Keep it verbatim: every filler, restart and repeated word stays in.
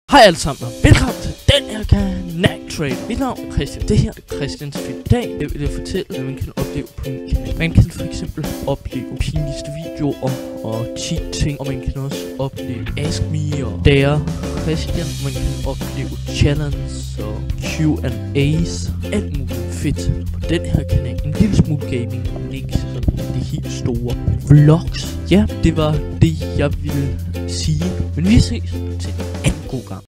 Hej alle sammen, og velkommen til den her kanal Trader. Mit navn er Christian. Det her er Christians film. I dag vil jeg fortælle, hvad man kan opleve på min kanal. Man kan for eksempel opleve pinligste videoer og ti ting, og man kan også opleve Ask Me og Dare Christian. Man kan opleve challenges og Q and A's. Alt muligt fedt på den her kanal. En lille smule gaming, men ikke sådan det helt store. Vlogs. Ja, det var det, jeg ville sige. Men vi ses til en anden god gang.